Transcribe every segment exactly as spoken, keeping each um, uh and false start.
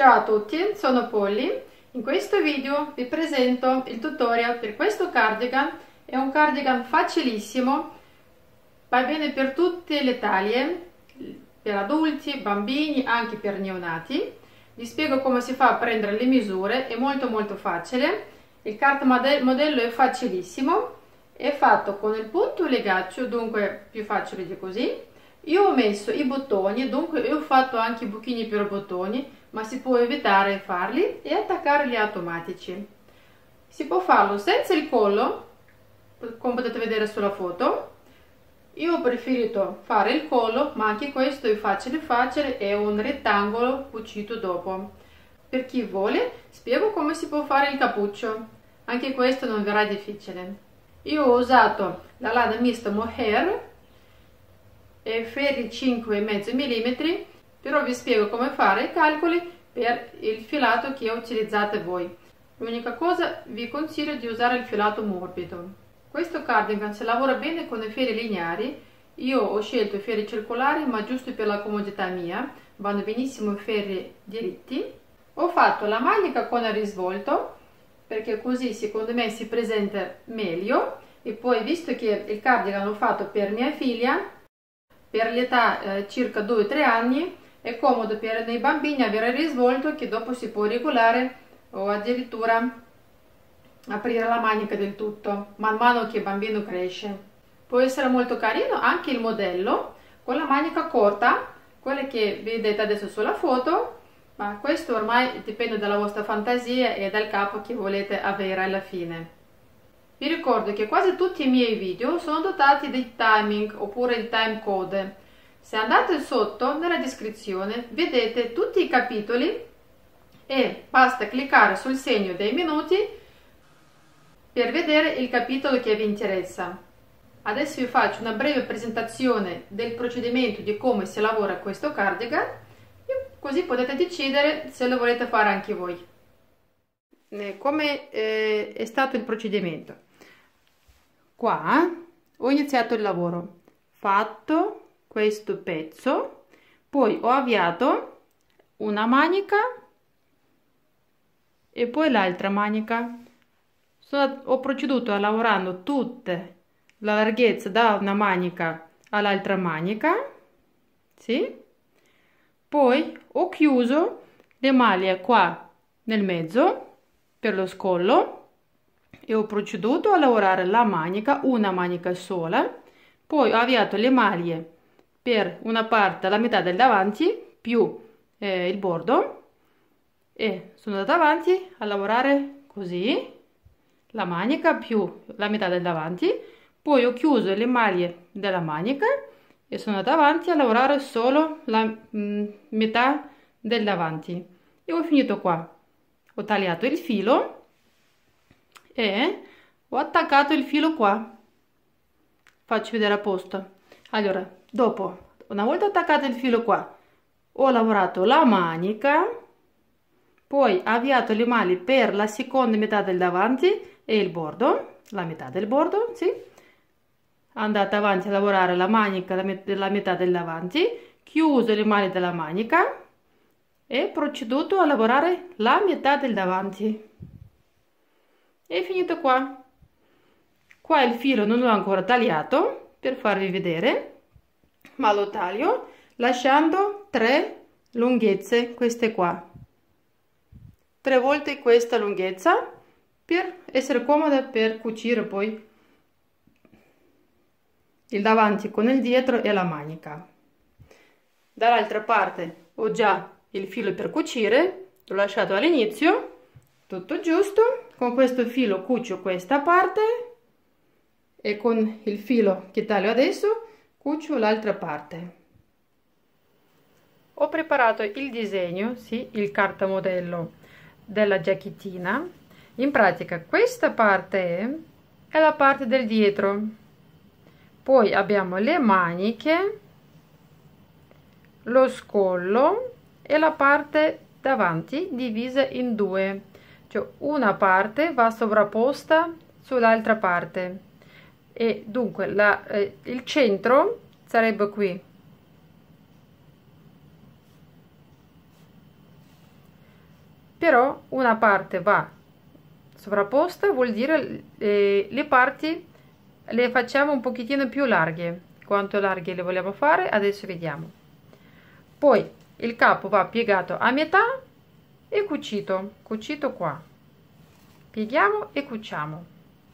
Ciao a tutti, sono Polly. In questo video vi presento il tutorial per questo cardigan. È un cardigan facilissimo, va bene per tutte le taglie, per adulti, bambini, anche per neonati. Vi spiego come si fa a prendere le misure, è molto molto facile. Il carta modello è facilissimo, è fatto con il punto legaccio, dunque più facile di così. Io ho messo i bottoni, dunque ho fatto anche i buchini per bottoni, ma si può evitare farli e attaccarli automatici. Si può farlo senza il collo, come potete vedere sulla foto. Io ho preferito fare il collo, ma anche questo è facile facile, è un rettangolo cucito dopo. Per chi vuole, spiego come si può fare il cappuccio, anche questo non verrà difficile. Io ho usato la lana mista mohair e ferri cinque virgola cinque millimetri, però vi spiego come fare i calcoli per il filato che utilizzate voi. L'unica cosa, vi consiglio di usare il filato morbido. Questo cardigan si lavora bene con i ferri lineari. Io ho scelto i ferri circolari, ma giusto per la comodità mia, vanno benissimo i ferri diritti. Ho fatto la manica con il risvolto, perché così secondo me si presenta meglio. E poi, visto che il cardigan l'ho fatto per mia figlia, per l'età eh, circa due tre anni, è comodo per i bambini avere il risvolto che dopo si può regolare o addirittura aprire la manica del tutto man mano che il bambino cresce. Può essere molto carino anche il modello con la manica corta, quelle che vedete adesso sulla foto, ma questo ormai dipende dalla vostra fantasia e dal capo che volete avere alla fine. Vi ricordo che quasi tutti i miei video sono dotati di timing oppure il time code. Se andate sotto nella descrizione vedete tutti i capitoli e basta cliccare sul segno dei minuti per vedere il capitolo che vi interessa. Adesso vi faccio una breve presentazione del procedimento di come si lavora questo cardigan, così potete decidere se lo volete fare anche voi. Come eh, è stato il procedimento? Qua ho iniziato il lavoro, fatto questo pezzo, poi ho avviato una manica e poi l'altra manica. Sono, ho proceduto a lavorando tutte la larghezza da una manica all'altra manica, sì? Poi ho chiuso le maglie qua nel mezzo per lo scollo e ho proceduto a lavorare la manica, una manica sola, poi ho avviato le maglie per una parte alla metà del davanti più eh, il bordo e sono andata avanti a lavorare così la manica più la metà del davanti, poi ho chiuso le maglie della manica e sono andata avanti a lavorare solo la mh, metà del davanti e ho finito qua. Ho tagliato il filo e ho attaccato il filo qua. Faccio vedere a posto. Allora, dopo, una volta attaccato il filo qua, ho lavorato la manica, poi avviato le maglie per la seconda metà del davanti e il bordo, la metà del bordo, sì. Andata avanti a lavorare la manica della metà del davanti, chiuso le maglie della manica e proceduto a lavorare la metà del davanti. E finito qua. Qua il filo non l'ho ancora tagliato per farvi vedere, ma lo taglio lasciando tre lunghezze, queste qua, tre volte questa lunghezza per essere comoda per cucire poi il davanti con il dietro e la manica. Dall'altra parte ho già il filo per cucire, l'ho lasciato all'inizio, tutto giusto. Con questo filo cucio questa parte e con il filo che taglio adesso cucio l'altra parte. Ho preparato il disegno, sì, il cartamodello della giacchettina. In pratica questa parte è la parte del dietro, poi abbiamo le maniche, lo scollo e la parte davanti divisa in due, cioè una parte va sovrapposta sull'altra parte e dunque la, eh, il centro sarebbe qui. però una parte va sovrapposta, vuol dire eh, le parti le facciamo un pochettino più larghe. Quanto larghe le vogliamo fare adesso vediamo. Poi il capo va piegato a metà e cucito, cucito qua, pieghiamo e cuciamo.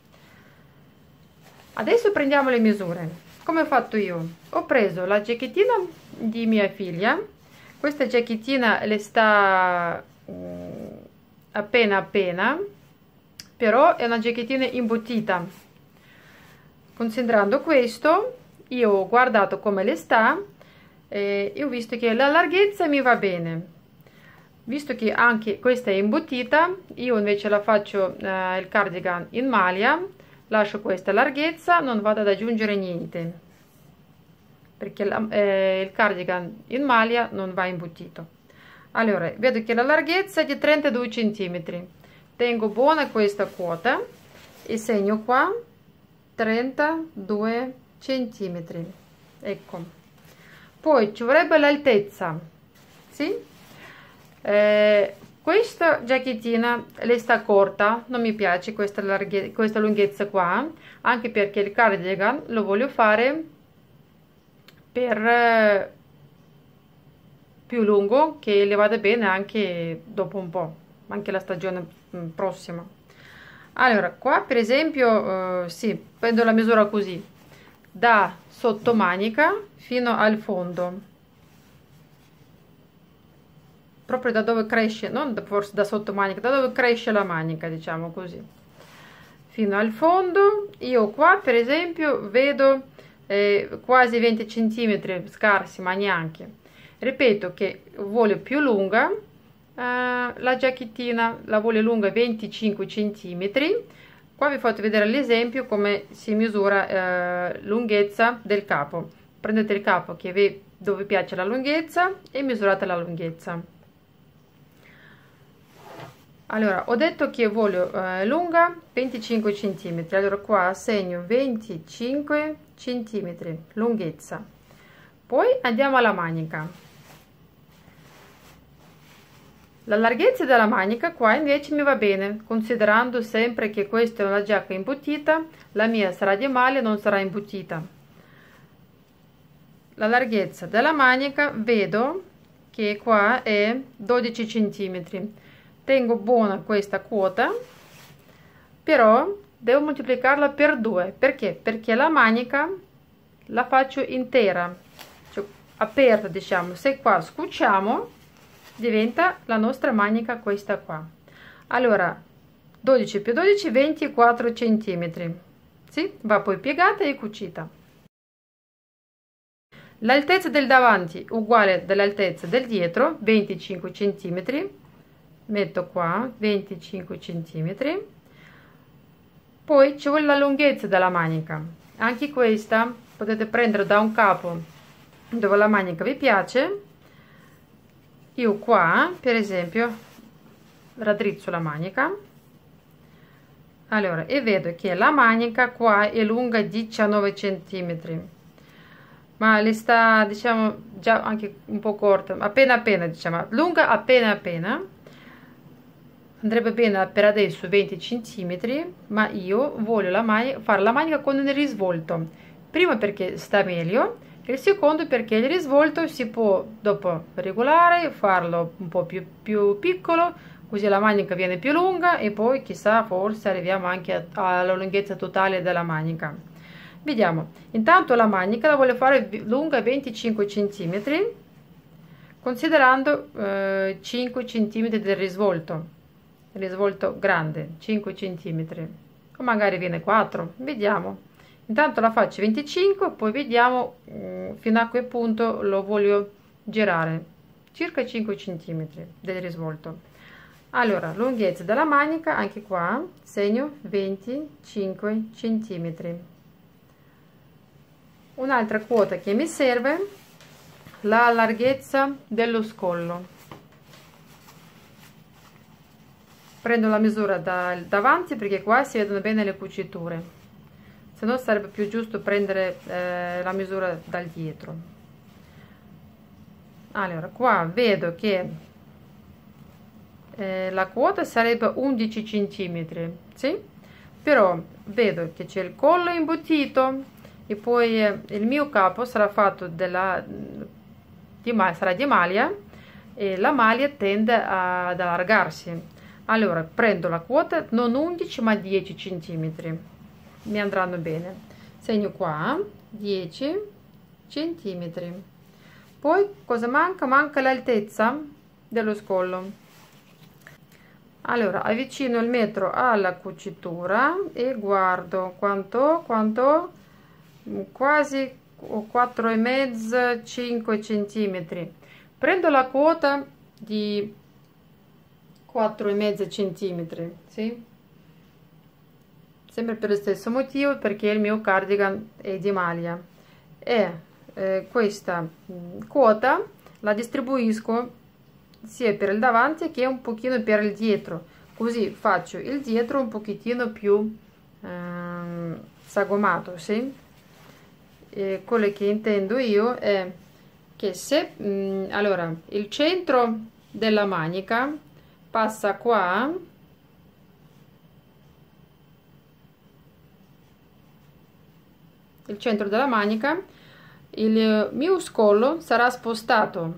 Adesso prendiamo le misure. Come ho fatto io? Ho preso la giacchettina di mia figlia. Questa giacchettina le sta um, appena appena, però è una giacchettina imbottita. Considerando questo, io ho guardato come le sta e ho visto che la larghezza mi va bene. Visto che anche questa è imbottita, io invece la faccio eh, il cardigan in maglia, lascio questa larghezza, non vado ad aggiungere niente, perché la, eh, il cardigan in maglia non va imbottito. Allora, vedo che la larghezza è di trentadue centimetri, tengo buona questa quota e segno qua trentadue centimetri, ecco. Poi ci vorrebbe l'altezza, sì? Eh, questa giacchettina le sta corta, non mi piace questa, larghe, questa lunghezza qua, anche perché il cardigan lo voglio fare per eh, più lungo, che le vada bene anche dopo un po', anche la stagione mh, prossima. Allora qua per esempio eh, sì, prendo la misura così, da sotto manica fino al fondo, proprio da dove cresce, non forse da sotto manica, da dove cresce la manica, diciamo così, fino al fondo. Io qua per esempio vedo eh, quasi venti centimetri, scarsi, ma neanche. Ripeto che voglio più lunga, eh, la giacchettina la voglio lunga venticinque centimetri. Qua vi faccio vedere l'esempio come si misura eh, lunghezza del capo. Prendete il capo che vi, dove piace la lunghezza e misurate la lunghezza. Allora, ho detto che voglio eh, lunga venticinque centimetri, allora qua segno venticinque centimetri lunghezza. Poi andiamo alla manica. La larghezza della manica qua invece mi va bene, considerando sempre che questa è una giacca imbottita, la mia sarà di maglia, non sarà imbottita. La larghezza della manica vedo che qua è dodici centimetri. Tengo buona questa quota, però devo moltiplicarla per due. Perché? Perché la manica la faccio intera, cioè aperta, diciamo. Se qua scuciamo diventa la nostra manica questa qua. Allora dodici più dodici, ventiquattro centimetri, sì? Va poi piegata e cucita. L'altezza del davanti uguale dell'altezza del dietro, venticinque centimetri. Metto qua venticinque centimetri. Poi ci vuole la lunghezza della manica, anche questa potete prendere da un capo dove la manica vi piace. Io qua per esempio raddrizzo la manica, allora, e vedo che la manica qua è lunga diciannove centimetri, ma le sta, diciamo, già anche un po' corta, appena appena, diciamo, lunga appena appena. Andrebbe bene per adesso venti centimetri, ma io voglio la manica, fare la manica con il risvolto, prima perché sta meglio e il secondo perché il risvolto si può dopo regolare, farlo un po' più, più piccolo, così la manica viene più lunga e poi chissà forse arriviamo anche alla lunghezza totale della manica. Vediamo. Intanto la manica la voglio fare lunga venticinque centimetri, considerando eh, cinque centimetri del risvolto. Il risvolto grande, cinque centimetri, o magari viene quattro, vediamo. Intanto la faccio venticinque, poi vediamo um, fino a che punto lo voglio girare, circa cinque centimetri del risvolto. Allora, lunghezza della manica, anche qua segno venticinque centimetri. Un'altra quota che mi serve, la larghezza dello scollo. Prendo la misura dal davanti perché qua si vedono bene le cuciture, se no sarebbe più giusto prendere eh, la misura dal dietro. Allora qua vedo che eh, la quota sarebbe undici centimetri, sì? Però vedo che c'è il collo imbottito e poi eh, il mio capo sarà fatto della, di, sarà di maglia e la maglia tende a, ad allargarsi. Allora prendo la quota non undici ma dieci centimetri, mi andranno bene. Segno qua dieci centimetri. Poi cosa manca? Manca l'altezza dello scollo. Allora avvicino il metro alla cucitura e guardo quanto quanto quasi quattro e mezzo cinque centimetri. Prendo la quota di quattro e mezzo centimetri, sì? Sempre per lo stesso motivo, perché il mio cardigan è di maglia e eh, questa mh, quota la distribuisco sia per il davanti che un pochino per il dietro, così faccio il dietro un pochettino più ehm, sagomato, sì? E quello che intendo io è che se mh, allora il centro della manica passa qua, il centro della manica, il mio scollo sarà spostato,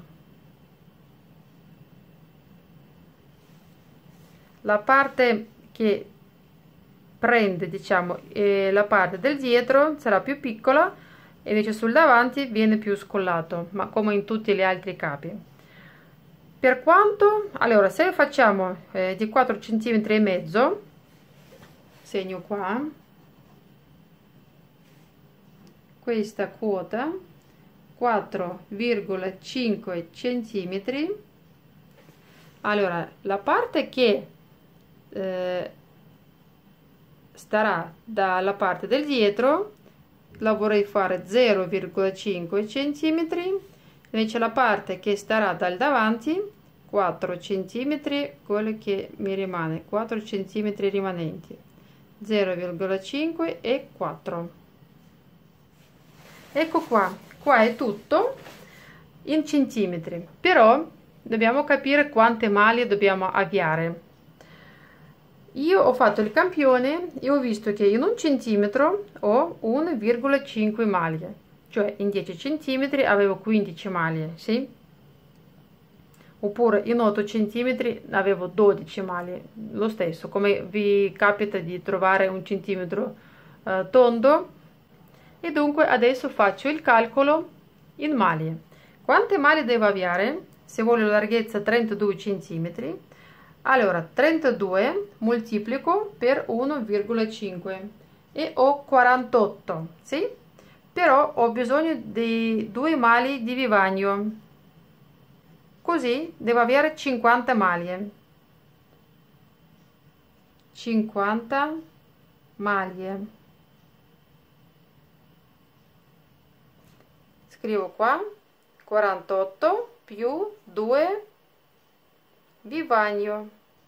la parte che prende, diciamo, e la parte del dietro sarà più piccola e invece sul davanti viene più scollato, ma come in tutti gli altri capi. Per quanto, allora, se facciamo eh, di quattro centimetri e mezzo, segno qua, questa quota quattro virgola cinque centimetri. Allora, la parte che eh, starà dalla parte del dietro la vorrei fare zero virgola cinque centimetri. Invece la parte che starà dal davanti quattro centimetri, quello che mi rimane, quattro centimetri rimanenti, zero virgola cinque e quattro. Ecco qua, qua è tutto in centimetri, però dobbiamo capire quante maglie dobbiamo avviare. Io ho fatto il campione e ho visto che in un centimetro ho uno virgola cinque maglie, cioè in dieci centimetri avevo quindici maglie, sì? Oppure in otto centimetri avevo dodici maglie, lo stesso, come vi capita di trovare un centimetro eh, tondo. E dunque adesso faccio il calcolo in maglie. Quante maglie devo avviare? Se voglio la larghezza trentadue centimetri, allora trentadue moltiplico per uno virgola cinque e ho quarantotto, sì? Però ho bisogno di due maglie di vivagno, così devo avere cinquanta maglie, cinquanta maglie. Scrivo qua quarantotto più due vivagno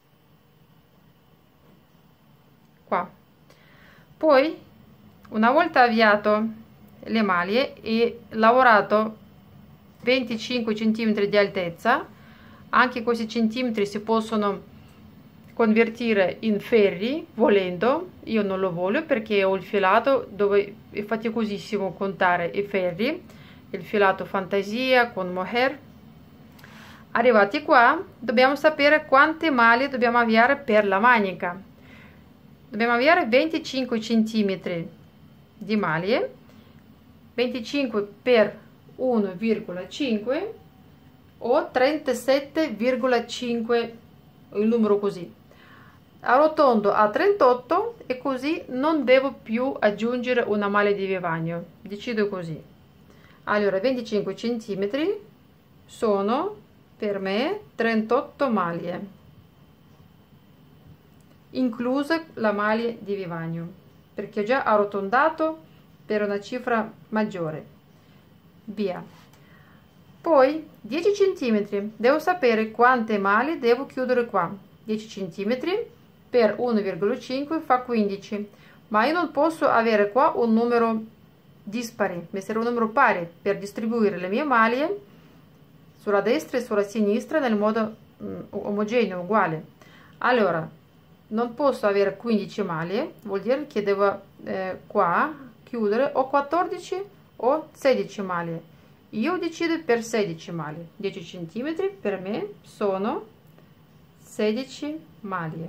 qua. Poi una volta avviato le maglie e lavorato venticinque centimetri di altezza, anche questi centimetri si possono convertire in ferri volendo. Io non lo voglio perché ho il filato dove è faticosissimo contare i ferri, il filato fantasia con mohair. Arrivati qua dobbiamo sapere quante maglie dobbiamo avviare per la manica. Dobbiamo avviare venticinque centimetri di maglie, venticinque per uno virgola cinque o trentasette virgola cinque, il numero così. Arrotondo a trentotto e così non devo più aggiungere una maglia di vivagno. Decido così. Allora venticinque centimetri sono per me trentotto maglie, inclusa la maglia di vivagno, perché ho già arrotondato per una cifra maggiore. Via. Poi dieci centimetri, devo sapere quante maglie devo chiudere qua. dieci centimetri per uno virgola cinque fa quindici, ma io non posso avere qua un numero dispari, mi serve un numero pari per distribuire le mie maglie sulla destra e sulla sinistra nel modo mm, omogeneo, uguale. Allora, non posso avere quindici maglie, vuol dire che devo eh, qua chiudere o quattordici o sedici maglie. Io decido per sedici maglie, dieci centimetri per me sono sedici maglie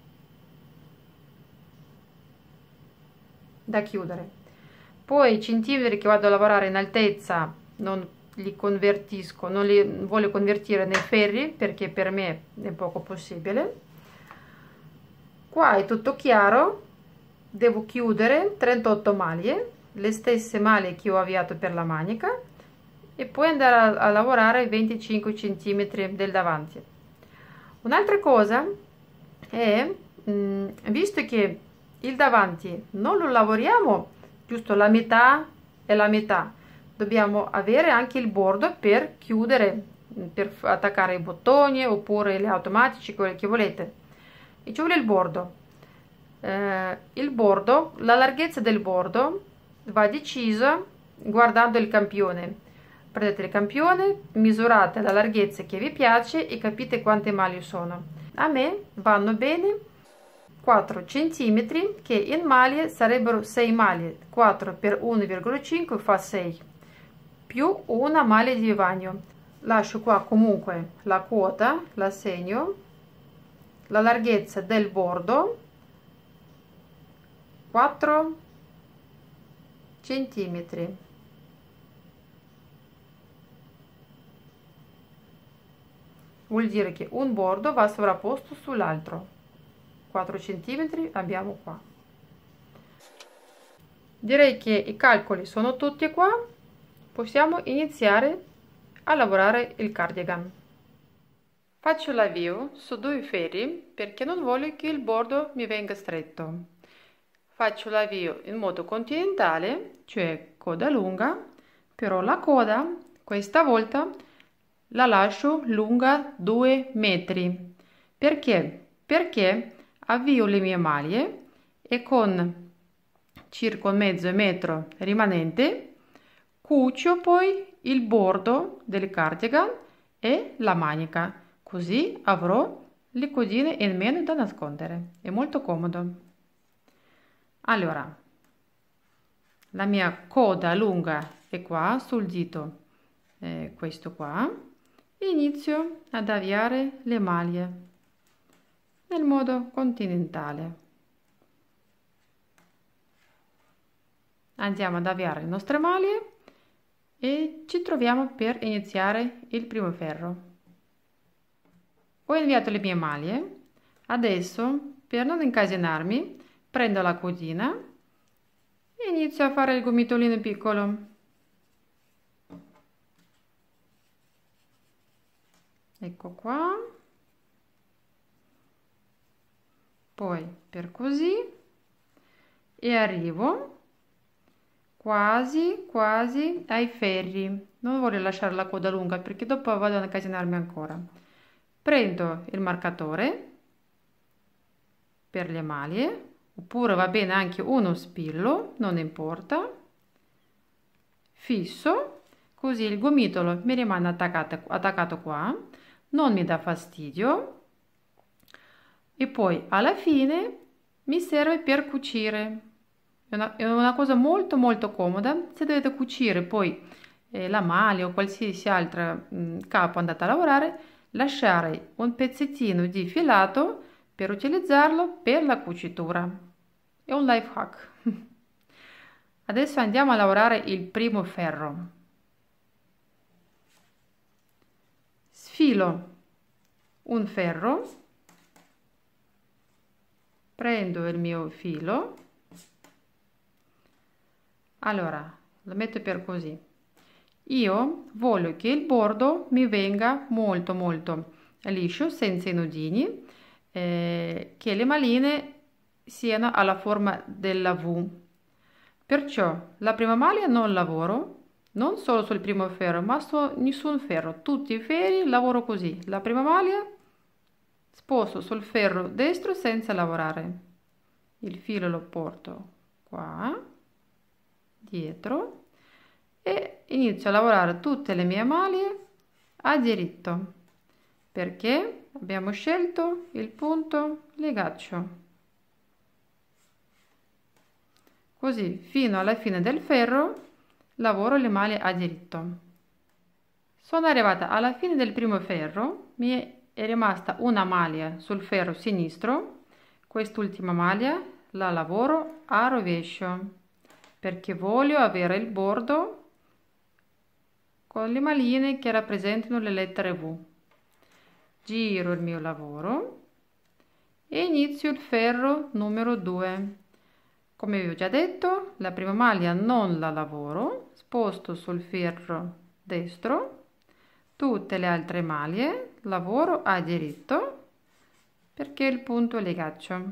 da chiudere. Poi i centimetri che vado a lavorare in altezza non li convertisco, non li voglio convertire nei ferri perché per me è poco possibile. Qua è tutto chiaro, devo chiudere trentotto maglie, le stesse maglie che ho avviato per la manica, e poi andare a, a lavorare venticinque centimetri del davanti. Un'altra cosa è, mh, visto che il davanti non lo lavoriamo giusto la metà e la metà, dobbiamo avere anche il bordo per chiudere, per attaccare i bottoni oppure le automatici, quelli che volete. E ci vuole il bordo. Eh, il bordo, la larghezza del bordo va decisa guardando il campione. Prendete il campione, misurate la larghezza che vi piace e capite quante maglie sono. A me vanno bene quattro centimetri, che in maglie sarebbero sei maglie. Quattro per uno virgola cinque fa sei, più una maglia di vivagno. Lascio qua comunque la quota, la segno, la larghezza del bordo quattro centimetri. Vuol dire che un bordo va sovrapposto sull'altro. quattro centimetri abbiamo qua. Direi che i calcoli sono tutti qua. Possiamo iniziare a lavorare il cardigan. Faccio l'avvio su due ferri perché non voglio che il bordo mi venga stretto. Faccio l'avvio in modo continentale, cioè coda lunga, però la coda questa volta la lascio lunga due metri. Perché? Perché avvio le mie maglie e con circa mezzo metro rimanente cucio poi il bordo del cardigan e la manica, così avrò le codine in meno da nascondere. È molto comodo. Allora, la mia coda lunga è qua sul dito, eh, questo qua, e inizio ad avviare le maglie nel modo continentale. Andiamo ad avviare le nostre maglie e ci troviamo per iniziare il primo ferro. Ho avviato le mie maglie. Adesso, per non incasinarmi, prendo la codina e inizio a fare il gomitolino piccolo. Ecco qua. Poi per così e arrivo quasi quasi ai ferri. Non voglio lasciare la coda lunga perché dopo vado ad incasinarmi ancora. Prendo il marcatore per le maglie, oppure va bene anche uno spillo, non importa, fisso, così il gomitolo mi rimane attaccato, attaccato qua, non mi dà fastidio, e poi alla fine mi serve per cucire. È una, è una cosa molto molto comoda. Se dovete cucire poi eh, la maglia o qualsiasi altro mh, capo andate a lavorare, lasciare un pezzettino di filato per utilizzarlo per la cucitura. È un life hack. Adesso andiamo a lavorare il primo ferro. Sfilo un ferro, prendo il mio filo, allora lo metto per così. Io voglio che il bordo mi venga molto molto liscio, senza i nodini, eh, che le maline siano alla forma della V. Perciò la prima maglia non lavoro, non solo sul primo ferro, ma su nessun ferro. Tutti i ferri lavoro così. La prima maglia sposto sul ferro destro senza lavorare. Il filo lo porto qua, dietro, e inizio a lavorare tutte le mie maglie a diritto. perché abbiamo scelto il punto legaccio. Così fino alla fine del ferro lavoro le maglie a diritto. Sono arrivata alla fine del primo ferro, mi è rimasta una maglia sul ferro sinistro. Quest'ultima maglia la lavoro a rovescio perché voglio avere il bordo con le maglie che rappresentano le lettere V. Giro il mio lavoro e inizio il ferro numero due. Come vi ho già detto, la prima maglia non la lavoro, sposto sul ferro destro. Tutte le altre maglie lavoro a diritto perché il punto legaccio.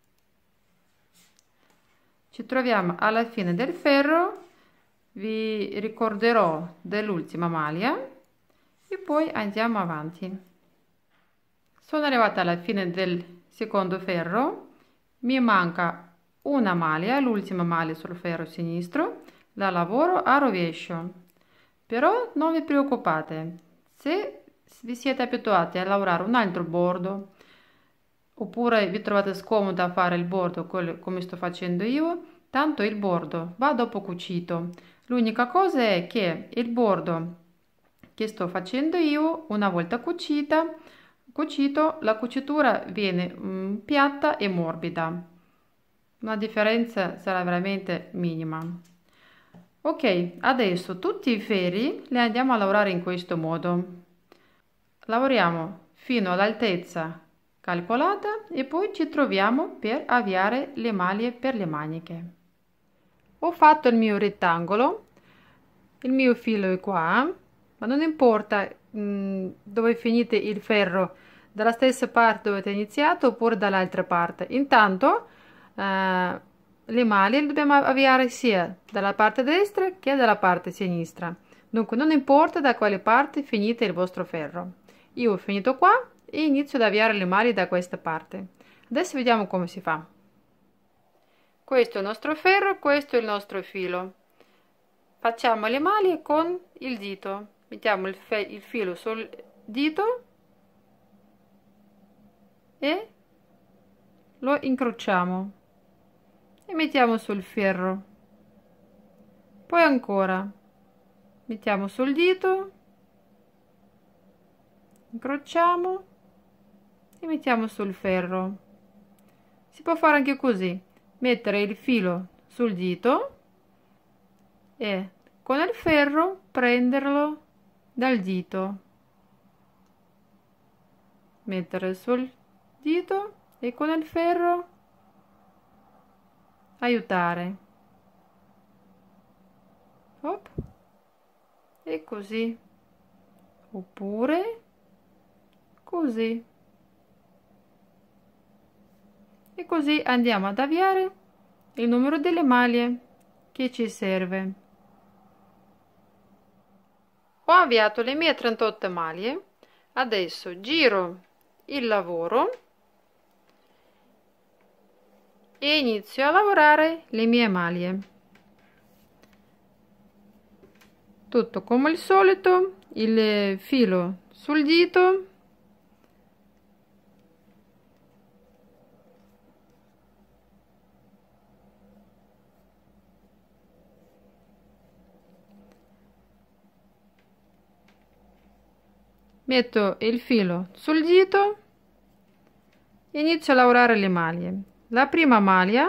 Ci troviamo alla fine del ferro, vi ricorderò dell'ultima maglia e poi andiamo avanti. Sono arrivata alla fine del secondo ferro, mi manca una maglia, l'ultima maglia sul ferro sinistro, la lavoro a rovescio. Però non vi preoccupate, se vi siete abituati a lavorare un altro bordo oppure vi trovate scomodo a fare il bordo come sto facendo io, tanto il bordo va dopo cucito. L'unica cosa è che il bordo che sto facendo io, una volta cucita, cucito, la cucitura viene mm, piatta e morbida. La differenza sarà veramente minima. Ok, adesso tutti i ferri li andiamo a lavorare in questo modo. Lavoriamo fino all'altezza calcolata e poi ci troviamo per avviare le maglie per le maniche. Ho fatto il mio rettangolo, il mio filo è qua, ma non importa mh, dove finite il ferro, dalla stessa parte dove avete iniziato oppure dall'altra parte. Intanto eh, le maglie le dobbiamo avviare sia dalla parte destra che dalla parte sinistra. Dunque non importa da quale parte finite il vostro ferro. Io ho finito qua e inizio ad avviare le maglie da questa parte. Adesso vediamo come si fa. Questo è il nostro ferro, questo è il nostro filo. Facciamo le maglie con il dito. Mettiamo il, il filo sul dito e lo incrociamo e mettiamo sul ferro. Poi ancora mettiamo sul dito, incrociamo e mettiamo sul ferro. Si può fare anche così, mettere il filo sul dito e con il ferro prenderlo dal dito, mettere sul dito e con il ferro aiutare. Hop. E così, oppure così. E così andiamo ad avviare il numero delle maglie che ci serve. Ho avviato le mie trentotto maglie, adesso giro il lavoro e inizio a lavorare le mie maglie. Tutto come al solito, il filo sul dito, metto il filo sul dito e inizio a lavorare le maglie. La prima maglia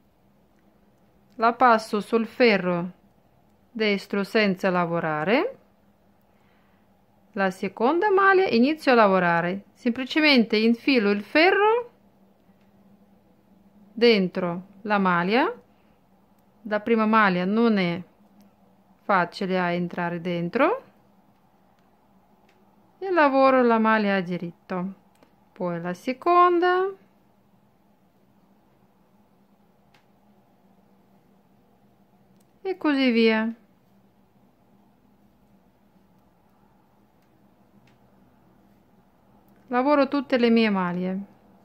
la passo sul ferro destro senza lavorare, la seconda maglia inizio a lavorare, semplicemente infilo il ferro dentro la maglia. La prima maglia non è facile a entrare dentro e lavoro la maglia a diritto, poi la seconda, e così via. Lavoro tutte le mie maglie.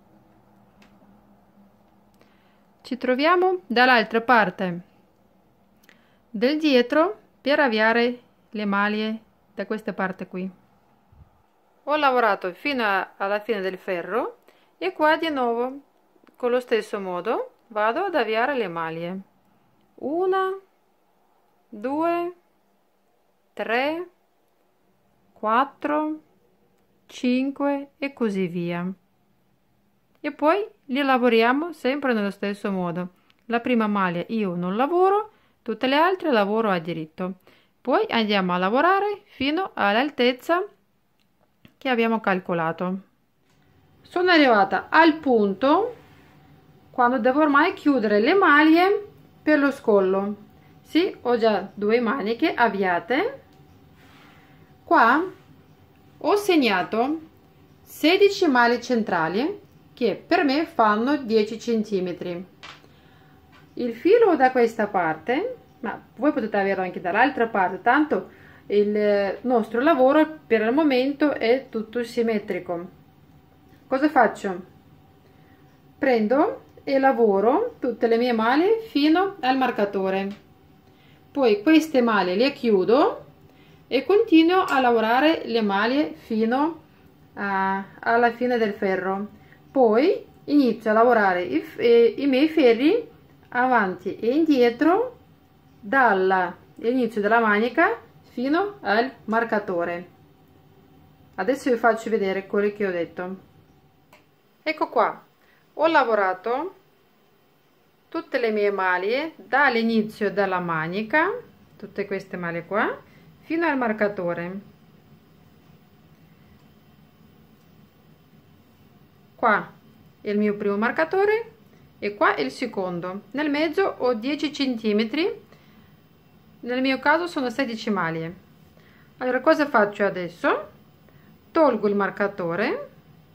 Ci troviamo dall'altra parte del dietro per avviare le maglie da questa parte qui. ho lavorato fino a, alla fine del ferro e qua di nuovo con lo stesso modo vado ad avviare le maglie. Una, due, tre, quattro, cinque e così via. E poi li lavoriamo sempre nello stesso modo. La prima maglia io non lavoro, tutte le altre lavoro a diritto. Poi andiamo a lavorare fino all'altezza che abbiamo calcolato. Sono arrivata al punto quando devo ormai chiudere le maglie per lo scollo. Sì, ho già due maniche avviate. Qua ho segnato sedici maglie centrali che per me fanno dieci centimetri. Il filo da questa parte, ma voi potete averlo anche dall'altra parte, tanto il nostro lavoro per il momento è tutto simmetrico. Cosa faccio? Prendo e lavoro tutte le mie maglie fino al marcatore, poi queste maglie le chiudo e continuo a lavorare le maglie fino a, alla fine del ferro. Poi inizio a lavorare i, eh, i miei ferri avanti e indietro dall'inizio della manica fino al marcatore. Adesso vi faccio vedere quello che ho detto. Ecco qua, ho lavorato tutte le mie maglie dall'inizio della manica, tutte queste maglie qua, fino al marcatore. Qua è il mio primo marcatore e qua è il secondo. Nel mezzo ho dieci centimetri, nel mio caso sono sedici maglie. Allora cosa faccio adesso? Tolgo il marcatore,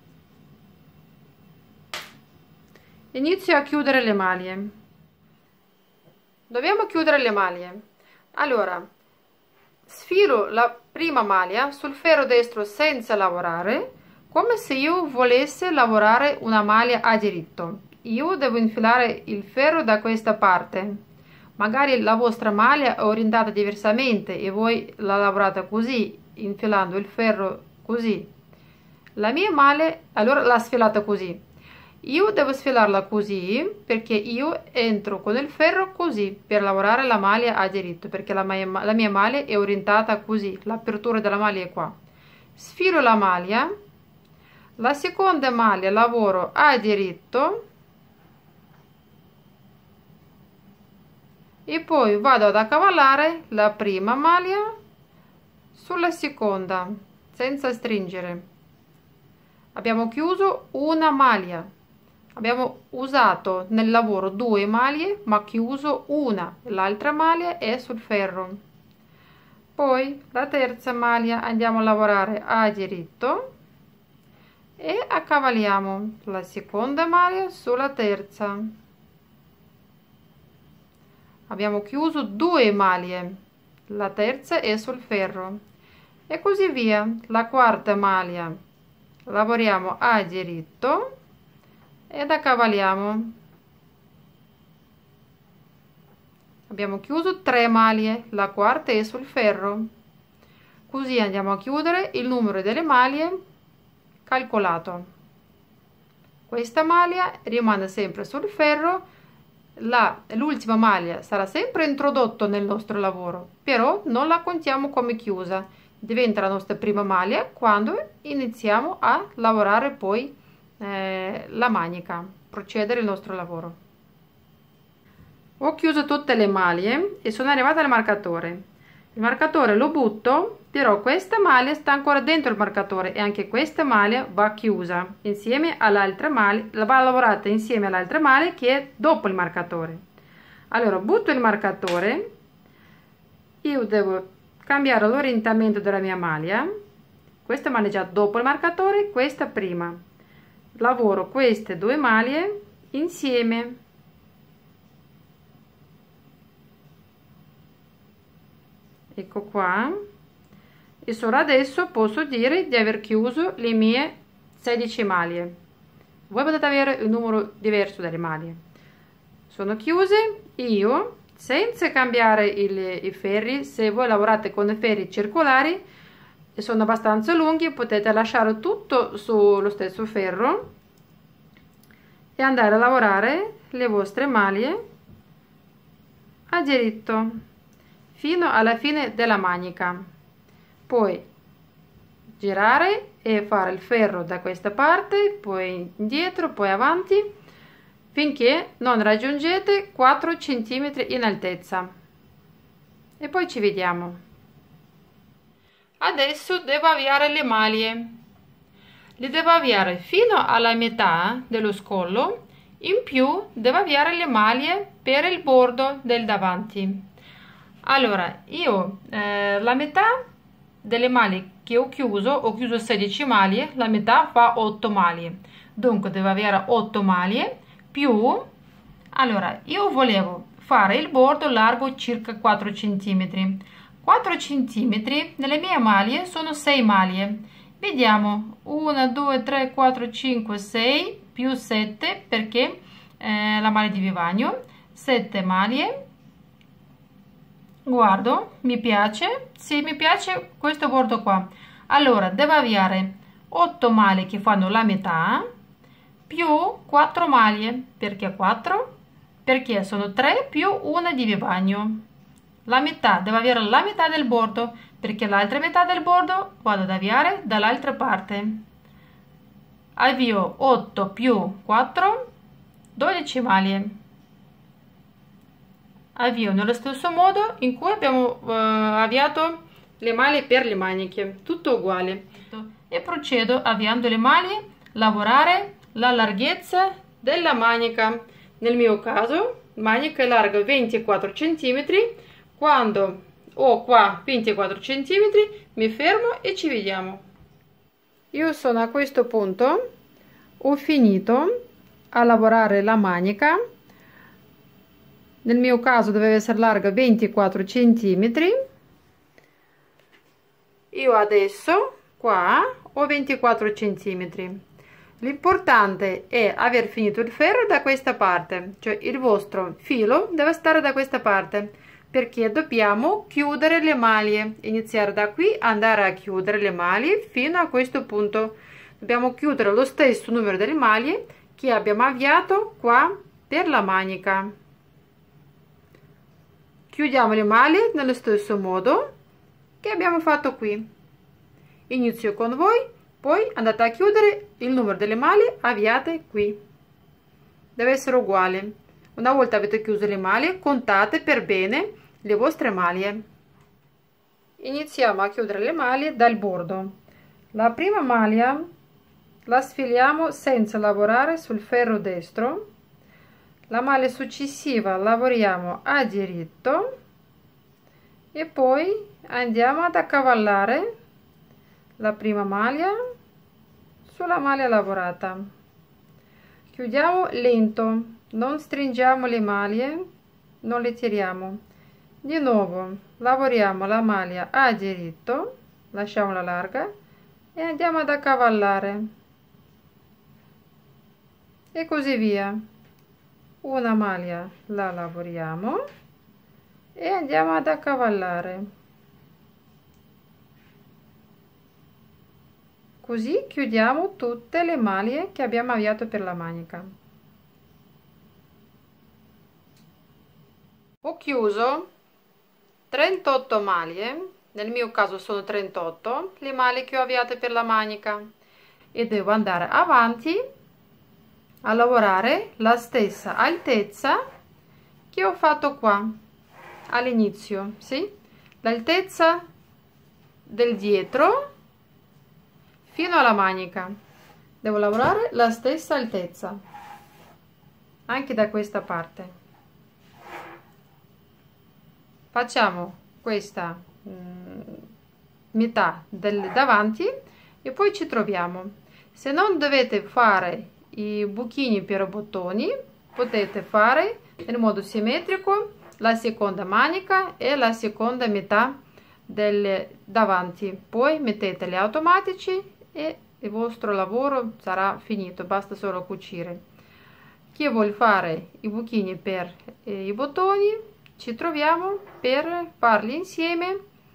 inizio a chiudere le maglie. Dobbiamo chiudere le maglie. Allora sfilo la prima maglia sul ferro destro senza lavorare, come se io volessi lavorare una maglia a diritto. Io devo infilare il ferro da questa parte. Magari la vostra maglia è orientata diversamente e voi la lavorate così, infilando il ferro così. La mia maglia allora l'ha sfilata così. Io devo sfilarla così perché io entro con il ferro così per lavorare la maglia a diritto, perché la mia, la mia maglia è orientata così, l'apertura della maglia è qua. Sfilo la maglia, la seconda maglia lavoro a diritto e poi vado ad accavallare la prima maglia sulla seconda senza stringere. Abbiamo chiuso una maglia, abbiamo usato nel lavoro due maglie ma chiuso una, l'altra maglia è sul ferro. Poi la terza maglia andiamo a lavorare a diritto e accavalliamo la seconda maglia sulla terza. Abbiamo chiuso due maglie, la terza è sul ferro e così via. La quarta maglia lavoriamo a diritto ed accavalliamo. Abbiamo chiuso tre maglie, la quarta è sul ferro. Così andiamo a chiudere il numero delle maglie calcolato. Questa maglia rimane sempre sul ferro, l'ultima maglia sarà sempre introdotta nel nostro lavoro, però non la contiamo come chiusa, diventa la nostra prima maglia quando iniziamo a lavorare poi eh, la manica, procedere il nostro lavoro. Ho chiuso tutte le maglie e sono arrivata al marcatore. Il marcatore lo butto, però questa maglia sta ancora dentro il marcatore e anche questa maglia va chiusa insieme all'altra maglia, va lavorata insieme all'altra maglia che è dopo il marcatore. Allora butto il marcatore, io devo cambiare l'orientamento della mia maglia, questa maglia già dopo il marcatore, questa prima. Lavoro queste due maglie insieme. Ecco qua, e solo adesso posso dire di aver chiuso le mie sedici maglie. Voi potete avere un numero diverso delle maglie. Sono chiuse. Io, senza cambiare il, i ferri, se voi lavorate con i ferri circolari, e sono abbastanza lunghi, potete lasciare tutto sullo stesso ferro e andare a lavorare le vostre maglie a diritto fino alla fine della manica. Poi girare e fare il ferro da questa parte, poi indietro, poi avanti, finché non raggiungete quattro centimetri in altezza. E poi ci vediamo. Adesso devo avviare le maglie. Le devo avviare fino alla metà dello scollo, in più devo avviare le maglie per il bordo del davanti. Allora, io eh, la metà delle maglie che ho chiuso, ho chiuso sedici maglie, la metà fa otto maglie, dunque devo avere otto maglie più. Allora, io volevo fare il bordo largo circa quattro centimetri. quattro centimetri nelle mie maglie sono sei maglie. Vediamo, uno, due, tre, quattro, cinque, sei più sette perché eh, la maglia di vivagno, sette maglie. Guardo, mi piace, sì, mi piace questo bordo qua. Allora devo avviare otto maglie che fanno la metà più quattro maglie. Perché quattro? Perché sono tre più una di vivagno. La metà, devo avere la metà del bordo, perché l'altra metà del bordo vado ad avviare dall'altra parte. Avvio otto più quattro, dodici maglie. Avvio nello stesso modo in cui abbiamo uh, avviato le maglie per le maniche, tutto uguale. E procedo avviando le maglie, lavorare la larghezza della manica. Nel mio caso, manica larga ventiquattro centimetri. Quando ho qua ventiquattro centimetri mi fermo e ci vediamo. Io sono a questo punto, ho finito a lavorare la manica. Nel mio caso deve essere larga ventiquattro centimetri. Io adesso qua ho ventiquattro centimetri. L'importante è aver finito il ferro da questa parte, cioè il vostro filo deve stare da questa parte, perché dobbiamo chiudere le maglie, iniziare da qui, andare a chiudere le maglie fino a questo punto. Dobbiamo chiudere lo stesso numero delle maglie che abbiamo avviato qua per la manica. Chiudiamo le maglie nello stesso modo che abbiamo fatto qui. Inizio con voi, poi andate a chiudere il numero delle maglie avviate qui. Deve essere uguale. Una volta avete chiuso le maglie, contate per bene le vostre maglie. Iniziamo a chiudere le maglie dal bordo. La prima maglia la sfiliamo senza lavorare sul ferro destro. La maglia successiva lavoriamo a diritto e poi andiamo ad accavallare la prima maglia sulla maglia lavorata. Chiudiamo lento, non stringiamo le maglie, non le tiriamo. Di nuovo lavoriamo la maglia a diritto, lasciamola larga e andiamo ad accavallare e così via. Una maglia la lavoriamo e andiamo ad accavallare, così chiudiamo tutte le maglie che abbiamo avviato per la manica. Ho chiuso trentotto maglie, nel mio caso sono trentotto le maglie che ho avviate per la manica, e devo andare avanti a lavorare la stessa altezza che ho fatto qua all'inizio, sì? L'altezza del dietro fino alla manica. Devo lavorare la stessa altezza anche da questa parte. Facciamo questa mh, metà del davanti e poi ci troviamo. Se non dovete fare i buchini per bottoni, potete fare in modo simmetrico la seconda manica e la seconda metà del davanti, poi mettete gli automatici e il vostro lavoro sarà finito, basta solo cucire. Chi vuole fare i buchini per eh, i bottoni, ci troviamo per farli insieme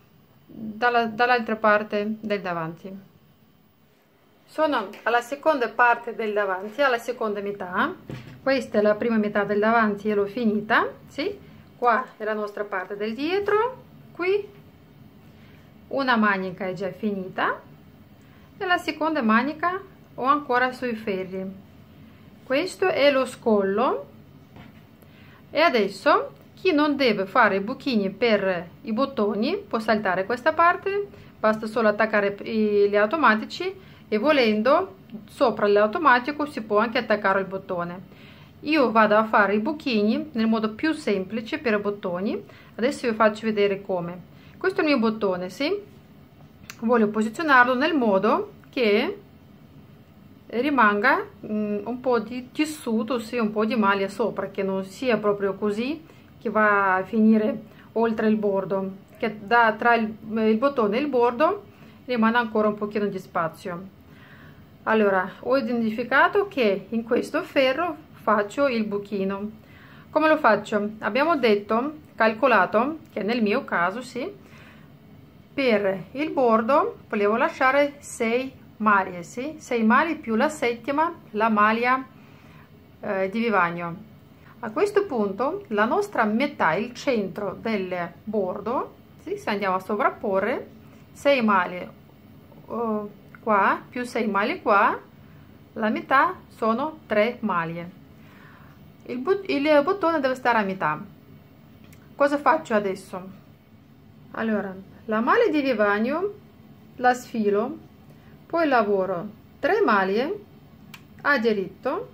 dalla, dall'altra parte del davanti. Sono alla seconda parte del davanti, alla seconda metà. Questa è la prima metà del davanti e l'ho finita, sì? Qua è la nostra parte del dietro, qui una manica è già finita e la seconda manica ho ancora sui ferri. Questo è lo scollo. E adesso chi non deve fare i buchini per i bottoni può saltare questa parte, basta solo attaccare gli automatici e volendo sopra l'automatico si può anche attaccare il bottone. Io vado a fare i buchini nel modo più semplice per i bottoni. Adesso vi faccio vedere come. Questo è il mio bottone, sì? Voglio posizionarlo nel modo che rimanga um, un po' di tessuto, sì, un po' di maglia sopra, che non sia proprio così che va a finire oltre il bordo, che da tra il, il bottone e il bordo rimane ancora un pochino di spazio. Allora, ho identificato che in questo ferro faccio il buchino. Come lo faccio? Abbiamo detto, calcolato, che nel mio caso, sì, per il bordo volevo lasciare sei maglie, sì? sei maglie più la settima, la maglia eh, di vivagno. A questo punto la nostra metà, il centro del bordo, sì? Se andiamo a sovrapporre sei maglie oh, qua più sei maglie qua, la metà sono tre maglie. Il, but il bottone deve stare a metà. Cosa faccio adesso? Allora, la maglia di vivagno la sfilo, poi lavoro tre maglie a diritto,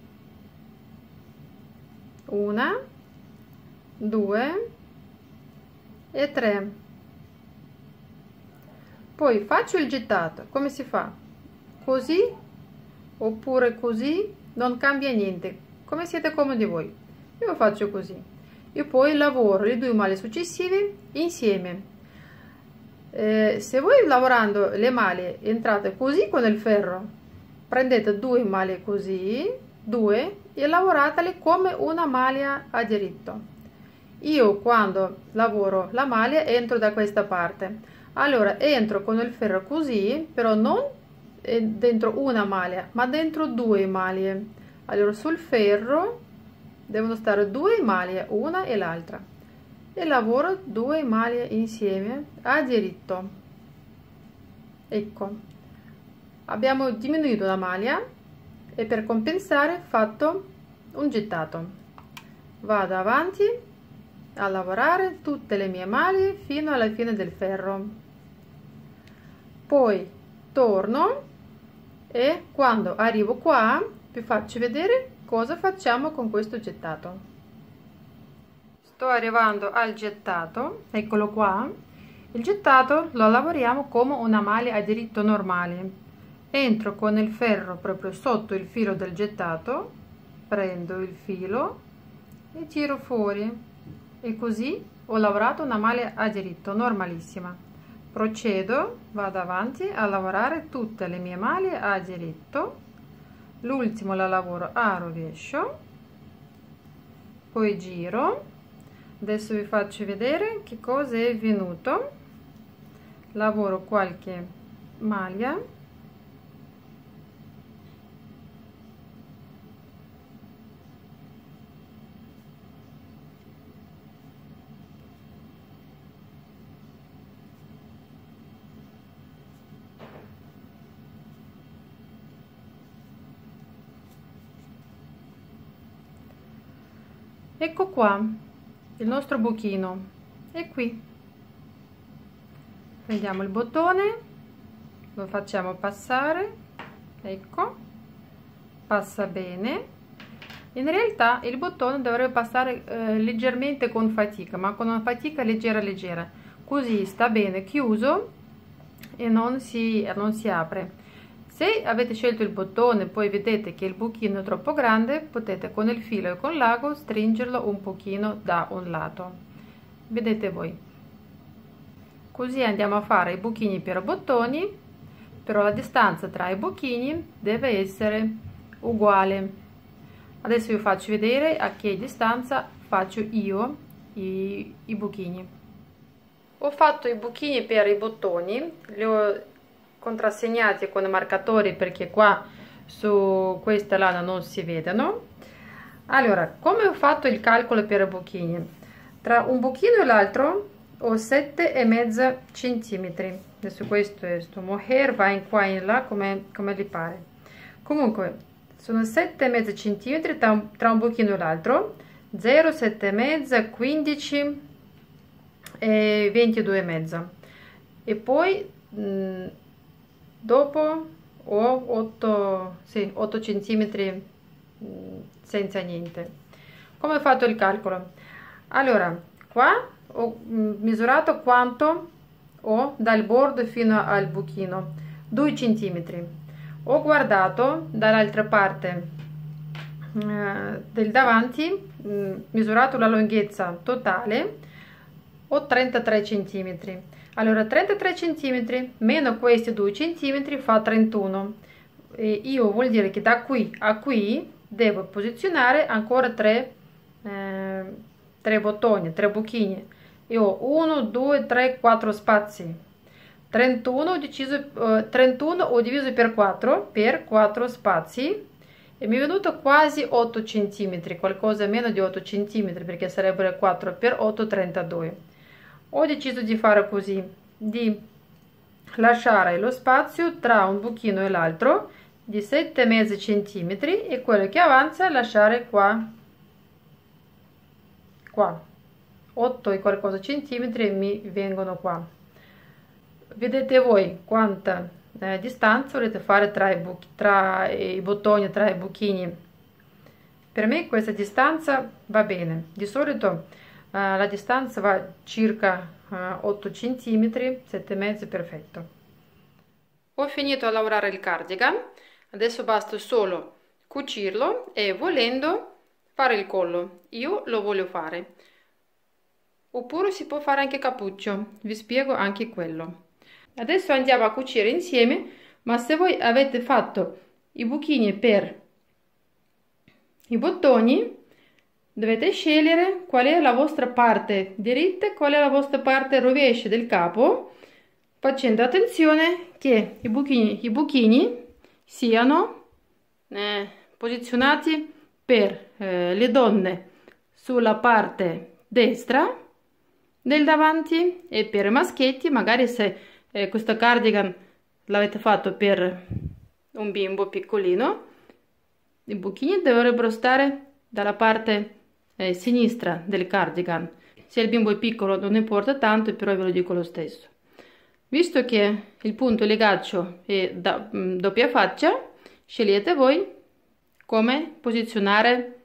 una, due e tre. Poi faccio il gettato. Come si fa? Così oppure così, non cambia niente, come siete comodi voi. Io faccio così e poi lavoro le due maglie successive insieme. Eh, se voi lavorando le maglie entrate così con il ferro, prendete due maglie così, due, e lavoratele come una maglia a diritto. Io quando lavoro la maglia entro da questa parte, allora entro con il ferro così, però non dentro una maglia ma dentro due maglie. Allora sul ferro devono stare due maglie, una e l'altra, e lavoro due maglie insieme a diritto. Ecco, abbiamo diminuito la maglia e per compensare fatto un gettato. Vado avanti a lavorare tutte le mie maglie fino alla fine del ferro, poi torno e quando arrivo qua vi faccio vedere cosa facciamo con questo gettato. Sto arrivando al gettato, eccolo qua. Il gettato lo lavoriamo come una maglia a diritto normale. Entro con il ferro proprio sotto il filo del gettato, prendo il filo e tiro fuori, e così ho lavorato una maglia a diritto normalissima. Procedo, vado avanti a lavorare tutte le mie maglie a diritto, l'ultimo la lavoro a rovescio, poi giro. Adesso vi faccio vedere che cosa è venuto. Lavoro qualche maglia, ecco qua il nostro buchino è qui. Prendiamo il bottone, lo facciamo passare, ecco, passa bene. In realtà il bottone dovrebbe passare eh, leggermente con fatica, ma con una fatica leggera leggera, così sta bene chiuso e non si, non si apre. Se avete scelto il bottone poi vedete che il buchino è troppo grande, potete con il filo e con l'ago stringerlo un pochino da un lato, vedete voi. Così andiamo a fare i buchini per bottoni, però la distanza tra i buchini deve essere uguale. Adesso vi faccio vedere a che distanza faccio io i, i buchini. Ho fatto i buchini per i bottoni, li ho contrassegnati con i marcatori perché qua su questa lana non si vedono. Allora, come ho fatto il calcolo per i buchini? Tra un buchino e l'altro ho sette e mezzo centimetri. Adesso questo è sto mohair, va in qua e in là come, come gli pare. Comunque sono sette e mezzo centimetri tra un, tra un buchino e l'altro, zero, sette e mezzo, quindici e ventidue e mezzo. E poi mh, dopo ho otto, sì, otto centimetri mh, senza niente. Come ho fatto il calcolo? Allora, qua ho misurato quanto ho dal bordo fino al buchino, due centimetri. Ho guardato dall'altra parte eh, del davanti, mh, misurato la lunghezza totale, ho trentatré centimetri. Allora, trentatré centimetri meno questi due centimetri fa trentuno. E io vuol dire che da qui a qui devo posizionare ancora tre eh, tre bottoni, tre buchini. Io ho uno, due, tre, quattro spazi. trentuno ho, deciso, eh, trentuno ho diviso per quattro, per quattro spazi, e mi è venuto quasi otto centimetri, qualcosa meno di otto centimetri, perché sarebbero quattro per otto, trentadue. Ho deciso di fare così, di lasciare lo spazio tra un buchino e l'altro di sette e mezzo centimetri, e quello che avanza lasciare qua qua otto e qualcosa centimetri mi vengono qua. Vedete voi quanta eh, distanza volete fare tra i, tra i bottoni, tra i buchini. Per me questa distanza va bene. Di solito eh, la distanza va circa eh, otto centimetri, sette e mezzo, perfetto. Ho finito a lavorare il cardigan, adesso basta solo cucirlo e, volendo, fare il collo. Io lo voglio fare. Oppure si può fare anche cappuccio, vi spiego anche quello. Adesso andiamo a cucire insieme, ma se voi avete fatto i buchini per i bottoni, dovete scegliere qual è la vostra parte diritta e qual è la vostra parte rovescia del capo, facendo attenzione che i buchini, i buchini siano eh, posizionati per eh, le donne sulla parte destra del davanti, e per i maschietti, magari se eh, questo cardigan l'avete fatto per un bimbo piccolino, i buchini dovrebbero stare dalla parte eh, sinistra del cardigan. Se il bimbo è piccolo non importa tanto, però ve lo dico lo stesso. Visto che il punto legaccio è da mh, doppia faccia, scegliete voi come posizionare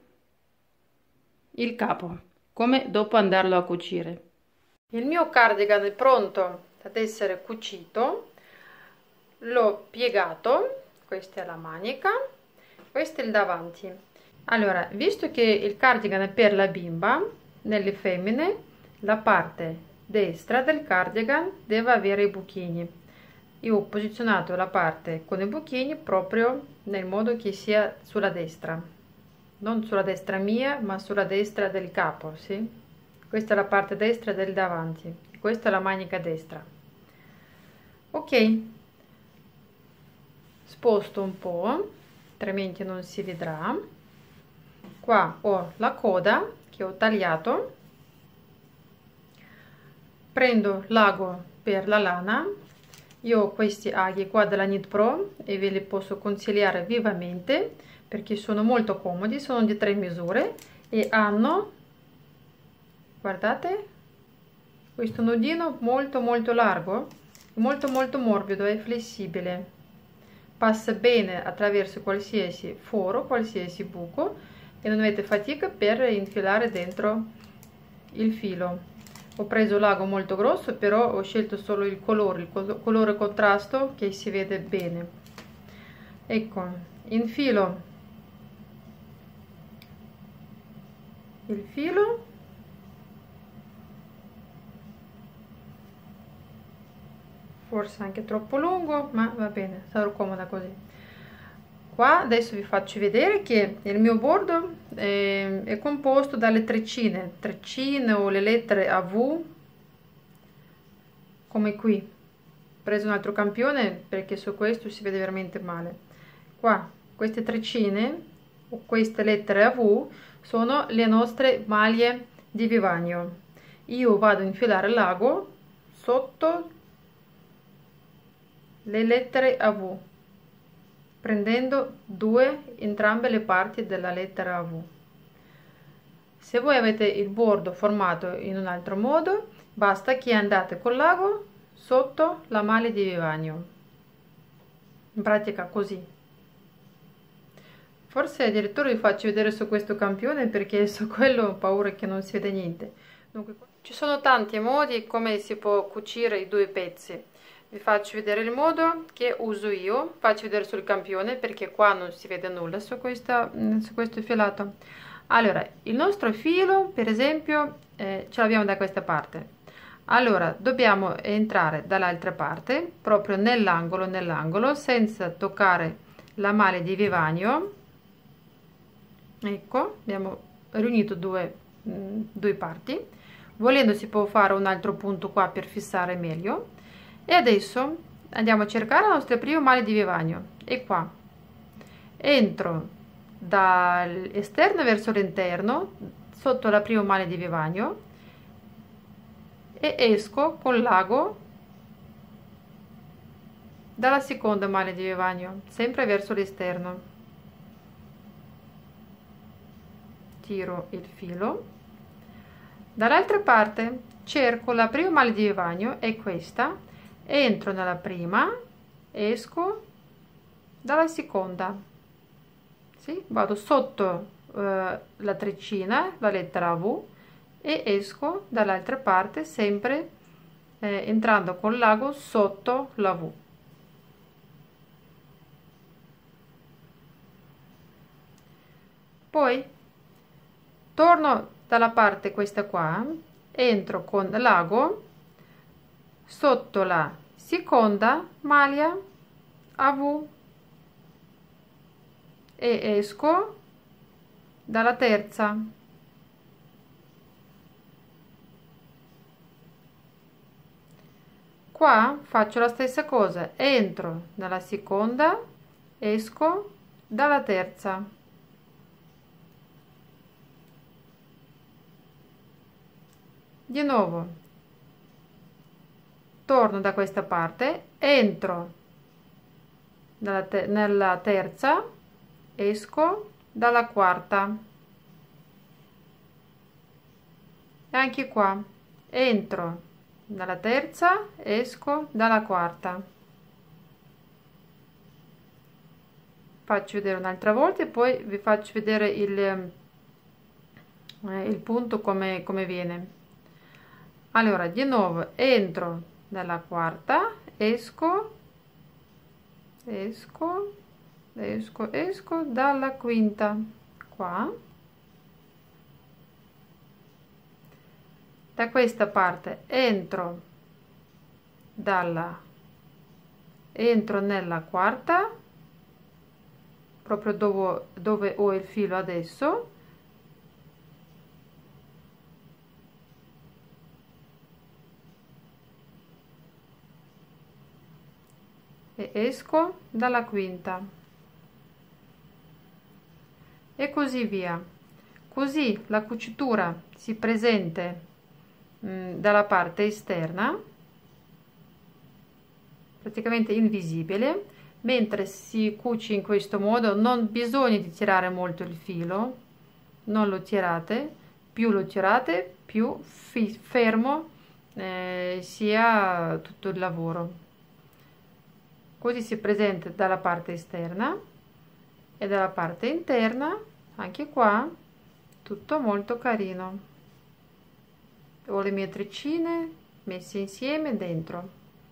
il capo, come dopo andarlo a cucire. Il mio cardigan è pronto ad essere cucito, l'ho piegato, questa è la manica, questo è il davanti. Allora, visto che il cardigan è per la bimba, nelle femmine la parte destra del cardigan deve avere i buchini. Io ho posizionato la parte con i buchini proprio nel modo che sia sulla destra, non sulla destra mia ma sulla destra del capo, sì? Questa è la parte destra del davanti, questa è la manica destra. Ok, sposto un po', altrimenti non si vedrà. Qua ho la coda che ho tagliato, prendo l'ago per la lana. Io ho questi aghi qua della Knit Pro e ve li posso consigliare vivamente perché sono molto comodi, sono di tre misure e hanno, guardate, questo nodino molto molto largo, molto molto morbido e flessibile, passa bene attraverso qualsiasi foro, qualsiasi buco, e non avete fatica per infilare dentro il filo. Ho preso l'ago molto grosso, però ho scelto solo il colore, il colore contrasto che si vede bene. Ecco, infilo il filo, forse anche troppo lungo, ma va bene, sarò comoda così. Qua adesso vi faccio vedere che il mio bordo è, è composto dalle treccine, treccine o le lettere A V, come qui. Ho preso un altro campione perché su questo si vede veramente male. Qua queste treccine o queste lettere a V sono le nostre maglie di vivanio. Io vado a infilare l'ago sotto le lettere a V, prendendo due entrambe le parti della lettera a V. Se voi avete il bordo formato in un altro modo, basta che andate con l'ago sotto la maglia di vivanio, in pratica così. Forse addirittura vi faccio vedere su questo campione, perché su quello ho paura che non si vede niente. Dunque, ci sono tanti modi come si può cucire i due pezzi. Vi faccio vedere il modo che uso io, faccio vedere sul campione perché qua non si vede nulla su, questa, su questo filato. Allora, il nostro filo, per esempio, eh, ce l'abbiamo da questa parte. Allora, dobbiamo entrare dall'altra parte, proprio nell'angolo, nell'angolo, senza toccare la maglia di vivanio. Ecco, abbiamo riunito due, mh, due parti. Volendo si può fare un altro punto qua per fissare meglio. E adesso andiamo a cercare la nostra prima maglia di vivanio. E qua entro dall'esterno verso l'interno sotto la prima maglia di vivanio e esco con l'ago dalla seconda maglia di vivanio, sempre verso l'esterno. Tiro il filo, dall'altra parte cerco la prima maglia di vivanio, è questa, entro nella prima, esco dalla seconda, sì? Vado sotto eh, la treccina, la lettera V, e esco dall'altra parte, sempre eh, entrando con l'ago sotto la V. Poi torno dalla parte questa qua, entro con l'ago sotto la seconda maglia a V e esco dalla terza. Qua faccio la stessa cosa, entro nella seconda, esco dalla terza. Di nuovo torno da questa parte, entro nella, te nella terza, esco dalla quarta, e anche qua entro nella terza, esco dalla quarta. Faccio vedere un'altra volta e poi vi faccio vedere il, eh, il punto come, come viene. Allora, di nuovo entro nella quarta, esco, esco, esco, esco dalla quinta, qua. Da questa parte entro dalla, entro nella quarta, proprio dove, dove ho il filo adesso. E esco dalla quinta e così via, così la cucitura si presenta mh, dalla parte esterna, praticamente invisibile. Mentre si cuce in questo modo non bisogna di tirare molto il filo, non lo tirate, più lo tirate più fermo eh, sia tutto il lavoro. Così si presenta dalla parte esterna e dalla parte interna, anche qua, tutto molto carino. Ho le mie treccine messe insieme dentro.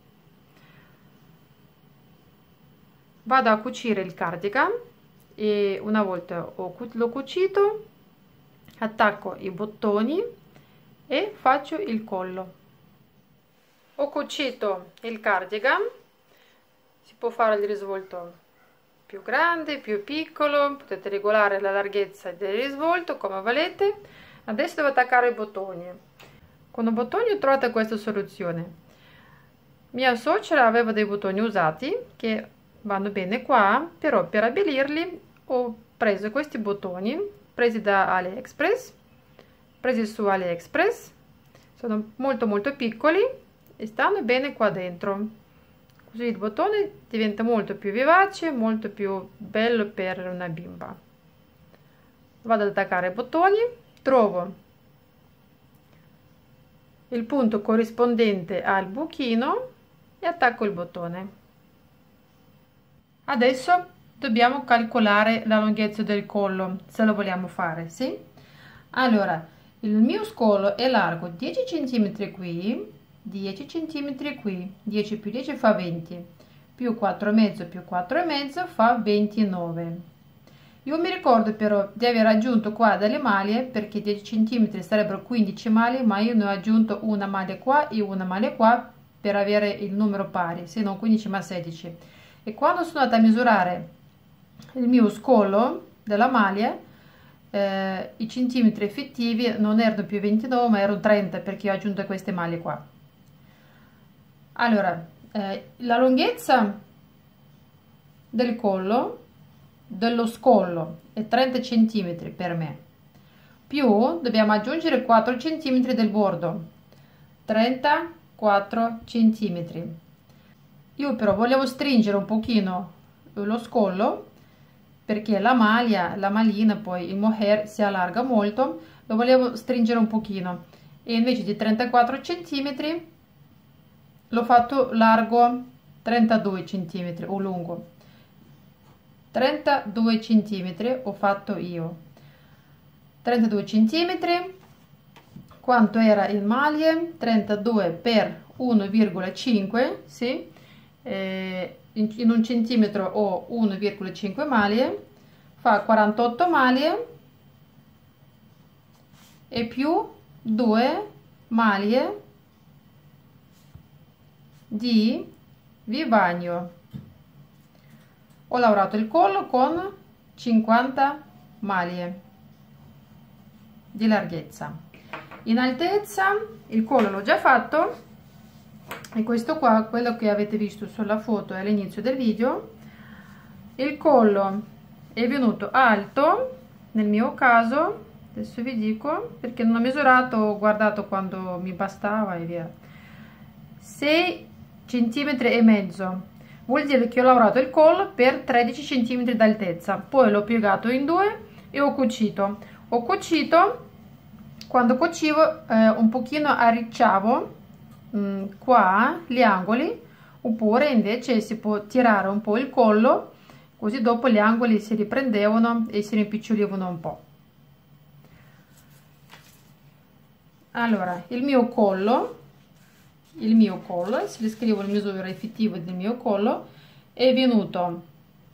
Vado a cucire il cardigan e una volta l'ho cucito, attacco i bottoni e faccio il collo. Ho cucito il cardigan. Si può fare il risvolto più grande, più piccolo, potete regolare la larghezza del risvolto come volete. Adesso devo attaccare i bottoni. Con i bottoni ho trovato questa soluzione. Mia suocera aveva dei bottoni usati che vanno bene qua, però per abbellirli ho preso questi bottoni presi da AliExpress, presi su AliExpress, sono molto molto piccoli e stanno bene qua dentro, così il bottone diventa molto più vivace, molto più bello per una bimba. Vado ad attaccare i bottoni, trovo il punto corrispondente al buchino e attacco il bottone. Adesso dobbiamo calcolare la lunghezza del collo, se lo vogliamo fare, sì? Allora, il mio collo è largo dieci centimetri qui, dieci centimetri qui, dieci più dieci fa venti, più quattro e mezzo più quattro e mezzo fa ventinove. Io mi ricordo però di aver aggiunto qua delle maglie, perché dieci centimetri sarebbero quindici maglie, ma io ne ho aggiunto una maglia qua e una maglia qua per avere il numero pari, se non quindici ma sedici. E quando sono andata a misurare il mio scollo della maglia, eh, i centimetri effettivi non erano più ventinove ma erano trenta, perché ho aggiunto queste maglie qua. Allora, eh, la lunghezza del collo, dello scollo, è trenta centimetri per me, più dobbiamo aggiungere quattro centimetri del bordo, trentaquattro centimetri. Io però volevo stringere un pochino lo scollo, perché la maglia, la maglina, poi il mohair si allarga molto, lo volevo stringere un pochino, e invece di trentaquattro centimetri l'ho fatto largo trentadue centimetri o lungo. trentadue centimetri ho fatto io, trentadue centimetri. Quanto era il maglie? trentadue per uno virgola cinque, sì, eh, in, in un centimetro ho uno virgola cinque maglie, fa quarantotto maglie e più due maglie di vivagno. Ho lavorato il collo con cinquanta maglie di larghezza. In altezza il collo l'ho già fatto, e questo qua, quello che avete visto sulla foto all'inizio del video. Il collo è venuto alto nel mio caso, adesso vi dico perché non ho misurato, ho guardato quando mi bastava e via, sei centimetri e mezzo. Vuol dire che ho lavorato il collo per tredici centimetri d'altezza, poi l'ho piegato in due e ho cucito. Ho cucito, quando cucivo eh, un pochino arricciavo mh, qua gli angoli, oppure invece si può tirare un po' il collo, così dopo gli angoli si riprendevano e si rimpicciolivano un po'. Allora, il mio collo il mio collo, se scrivo il misura effettivo del mio collo, è venuto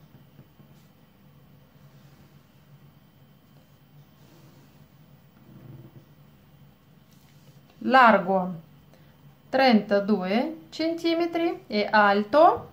largo trentadue centimetri e alto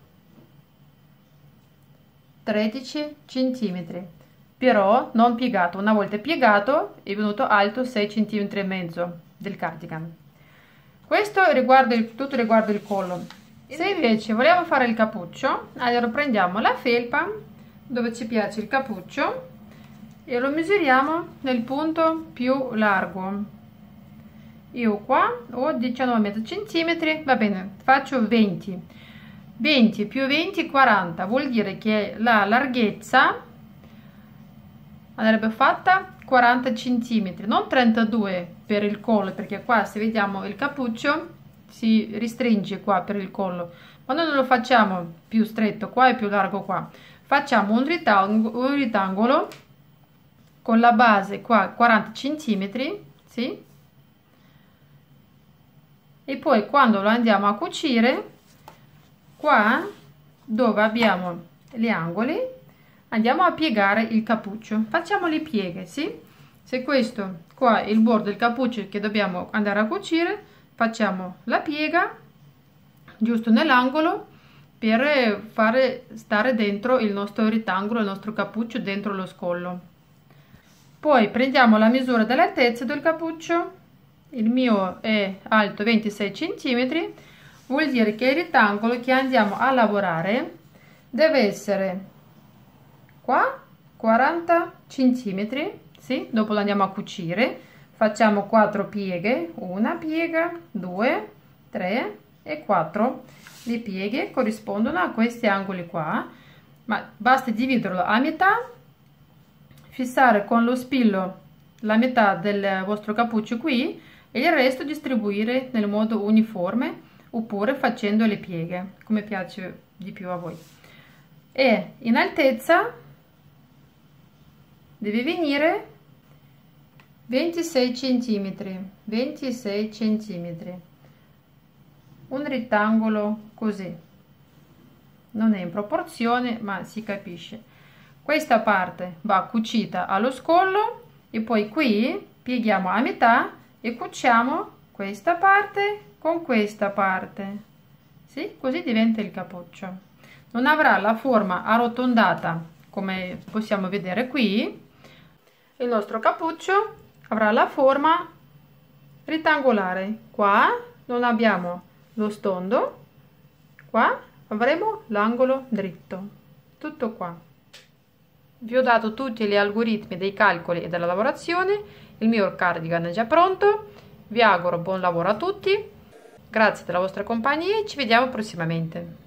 tredici centimetri, però non piegato. Una volta piegato è venuto alto sei centimetri e mezzo del cardigan. Questo riguarda il, tutto riguardo il collo. Se invece vogliamo fare il cappuccio, allora prendiamo la felpa dove ci piace il cappuccio e lo misuriamo nel punto più largo. Io qua ho diciannove virgola cinque centimetri, va bene, faccio venti. venti più venti, quaranta, vuol dire che la larghezza andrebbe fatta quaranta centimetri, non trentadue per il collo, perché qua se vediamo il cappuccio si restringe qua per il collo, ma noi non lo facciamo più stretto qua e più largo qua, facciamo un ritangolo, un ritangolo con la base qua quaranta centimetri, sì, e poi quando lo andiamo a cucire qua dove abbiamo gli angoli andiamo a piegare il cappuccio, facciamo le pieghe, sì? Se questo qua è il bordo del cappuccio che dobbiamo andare a cucire, facciamo la piega giusto nell'angolo per fare stare dentro il nostro rettangolo, il nostro cappuccio dentro lo scollo. Poi prendiamo la misura dell'altezza del cappuccio, il mio è alto ventisei centimetri, vuol dire che il rettangolo che andiamo a lavorare deve essere qua quaranta centimetri, sì? Dopo lo andiamo a cucire, facciamo quattro pieghe, una piega, due, tre e quattro. Le pieghe corrispondono a questi angoli qua, ma basta dividerlo a metà, fissare con lo spillo la metà del vostro cappuccio qui e il resto distribuire nel modo uniforme oppure facendo le pieghe come piace di più a voi. E in altezza deve venire ventisei centimetri, ventisei centimetri, un rettangolo così, non è in proporzione ma si capisce. Questa parte va cucita allo scollo e poi qui pieghiamo a metà e cuciamo questa parte con questa parte, sì? Così diventa il cappuccio. Non avrà la forma arrotondata come possiamo vedere qui. Il nostro cappuccio avrà la forma rettangolare. Qua non abbiamo lo stondo, qua avremo l'angolo dritto, tutto qua. Vi ho dato tutti gli algoritmi dei calcoli e della lavorazione. Il mio cardigan è già pronto. Vi auguro buon lavoro a tutti, grazie della vostra compagnia e ci vediamo prossimamente.